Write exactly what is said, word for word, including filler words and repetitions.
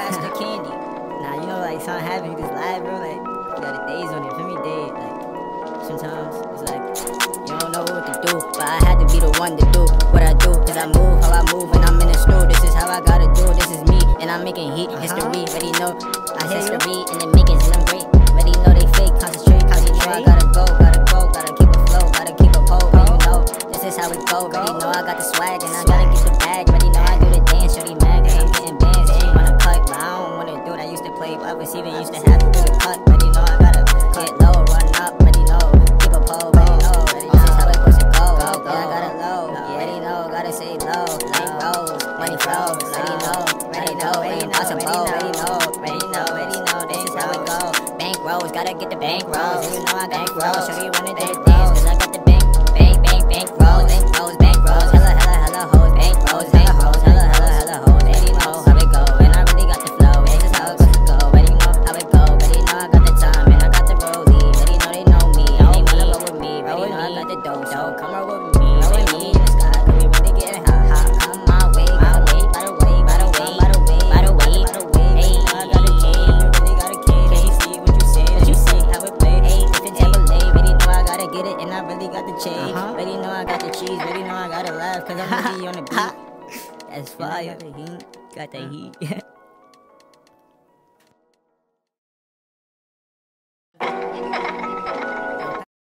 That's the candy. Nah, you know, like, something happen, you just live, bro. Like, you got the days on it. Feel me, days. Like, sometimes it's like, you don't know what to do, but I had to be the one to do what I do. Cause I move how I move when I'm in the snow. This is how I gotta do, this is me. And I'm making heat, uh-huh. History, ready know. I history and the makings, and I'm great. Ready know they fake, concentrate, ready know I gotta go, gotta go, gotta keep a flow, gotta keep a pole, ready know. This is how it go, ready know I got the swag and I gotta get the bag. Ready know I do the dance, shorty mad cause I'm getting bands. She wanna cut, but I don't wanna do it. I used to play, but I was even used to have to do the cut. Ready know I gotta get low, run up, ready know, keep a pole, ready know. This is how it supposed to go, yeah, I gotta low, ready know, gotta say low, like rose, money flows, ready know, ready know, ain't impossible, ready know, ready know, ready know, this is how it go. Bank rolls, gotta get the bank rolls, you know I got bank rolls, show you wanna do the dance, cause I got the bank, bank, bank, bank rolls, bank rolls, bank rolls, hella, hella, hella hoes, bank rolls, bank rolls, hella, hella, hella hoes, ready know how it go, and I really got the flow, this is how it goes to go, ready know how it go, ready know I got the time, and I got the rollie, ready know they know me, and they wanna roll with me, ready know I got the dough, so come roll with me, roll with me in the sky, cause we really getting hot, hot, come my way, my way, by the way, by the way, by the way, by the way, by the way, hey, I got a kid, you really got a kid, can't see what you say, what you say, how it play, hey, if it's Timberlake, ready know I gotta get it, and I really got the chain, uh-huh. Ready know I got the cheese, ready know I gotta laugh, cause I'm really on the beat, that's fire, got the heat, got the heat.